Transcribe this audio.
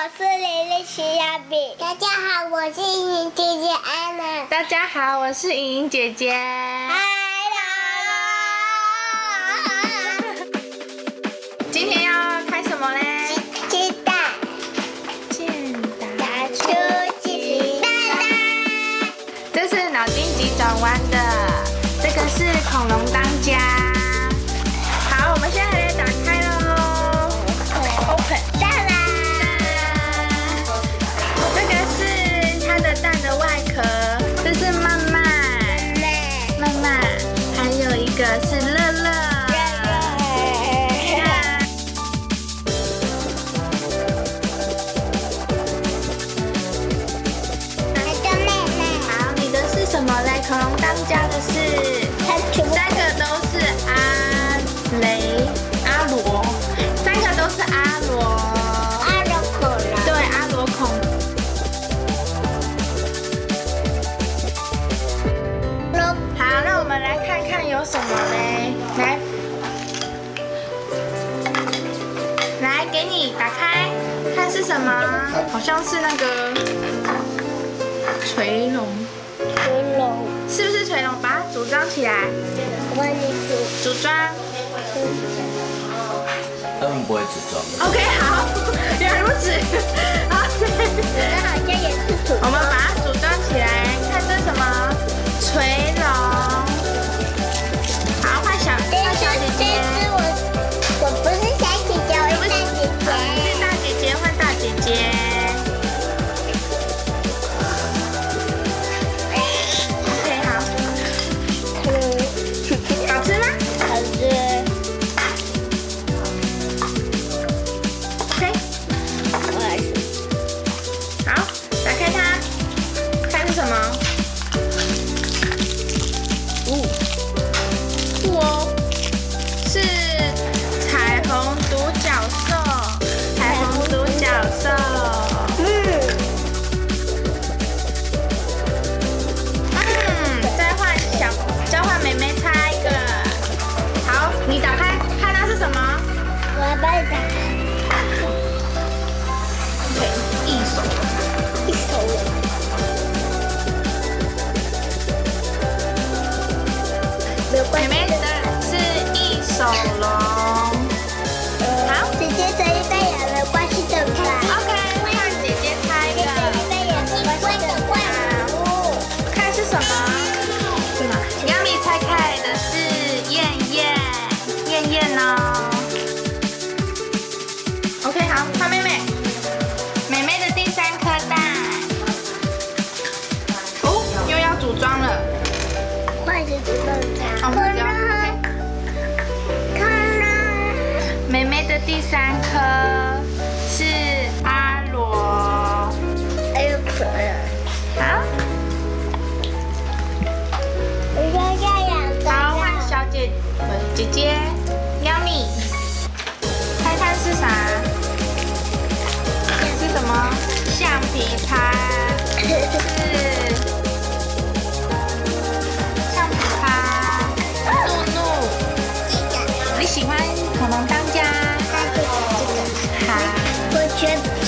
是蕾蕾徐亚比。大家好，我是莹莹姐姐安娜。 大家好，我是莹莹姐姐。 嗨啦！ 今天要开什么嘞？ 鸡蛋。 健打出鸡蛋蛋。 这是脑筋急转弯的，这个是恐龙当家。好，我们现在来打开喽。Open。 蛋啦！ 这个是它的蛋的外壳，这是曼曼，还有一个是乐乐。好，你的是什么嘞？恐龙当家的是三个都是阿罗，三个都是阿罗恐龙。 对，阿罗恐龙。好，那我们来看看有什么嘞？来，给你打开，看是什么？好像是那个垂龙，是不是垂龙？把它组装起来， 我帮你组装。 他们不会组装。 OK， 好，原来如此。好， 好像也是组我们把它组装起来，看这是什么？垂龙。好，换小姐姐。 我不是小姐姐，我是大姐姐。 是大姐姐，换大姐姐。OK， 好。好吃吗？ 好吃。 OK， 好，打开它，看是什么？酷哦，是彩虹独角兽，再交换妹妹猜一个。好，你打开，看它是什么？ 我来帮你打开。 对，一手没有关系。 妹妹的是一手龙。好， 姐姐这一杯也没有关系，对不对 OK， 看姐姐猜一个。看是什么？是吗？Yummy 猜开的是燕哦。OK， 好，换妹妹的第3颗蛋。哦，又要组装了。 换姐姐帮你打。 妹妹的第3颗是阿罗。 还有可乐。 好。好，换小姐姐 Yummy， 猜看是啥？是什么？橡皮擦。是橡皮擦。怒，你喜欢恐龙当家？ 这个。 好。 我觉得。